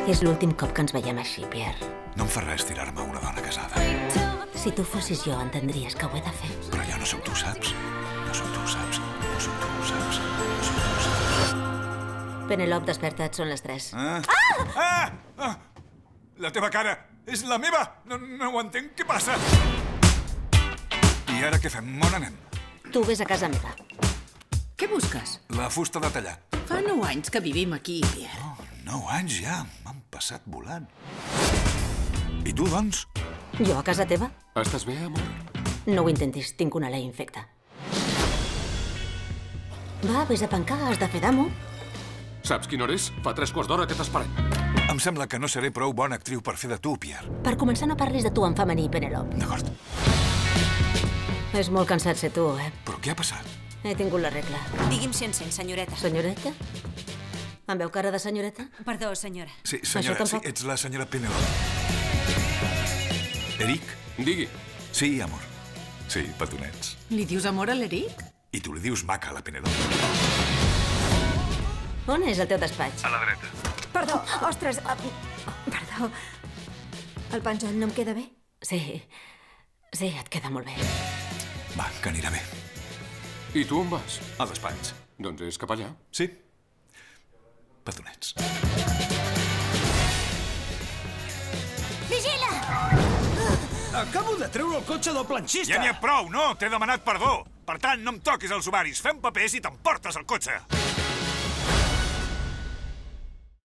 És l'últim cop que ens veiem així, Pierre. No em fa res tirar-me una dona casada. Si tu fossis jo, entendries que ho he de fer. Però jo no sóc tu, saps? No sóc tu, saps? No sóc tu, saps? No sóc tu, saps? Penelope, desperta't, són les 3. La teva cara és la meva! No ho entenc, què passa? I ara què fem? On anem? Tu vés a casa meva. Què busques? La fusta de tallar. Fa 9 anys que vivim aquí, Pierre. Oh, 9 anys ja. M'han passat volant. I tu, doncs? Jo a casa teva? Estàs bé, amor? No ho intentis, tinc una lei infecta. Va, vés a pencar, has de fer d'amo. Saps quina hora és? Fa 3/4 que t'esperem. Em sembla que no seré prou bona actriu per fer de tu, Pierre. Per començar, no parlis de tu en femení, Penelope. D'acord. És molt cansat ser tu, eh? Però què ha passat? He tingut la regla. Digui'm si encén, senyoreta. Senyoreta? Em veu cara de senyoreta? Perdó, senyora. Sí, senyora, Això sí, tampoc. ets la senyora Penelope. Eric? Digui. Sí, amor. Sí, petonets. Li dius amor a l'Eric? I tu li dius maca a la Penelope. On és el teu despatx? A la dreta. Perdó, ostres, perdó. El penjoll no em queda bé? Sí, et queda molt bé. Va, que anirà bé. I tu on vas? Al despatx. Doncs és cap allà. Sí. Petonets. Vigila! Acabo de treure el cotxe del planxista. Ja n'hi ha prou, no? T'he demanat perdó. Per tant, no em toquis els ovaris. Fem papers i t'emportes el cotxe.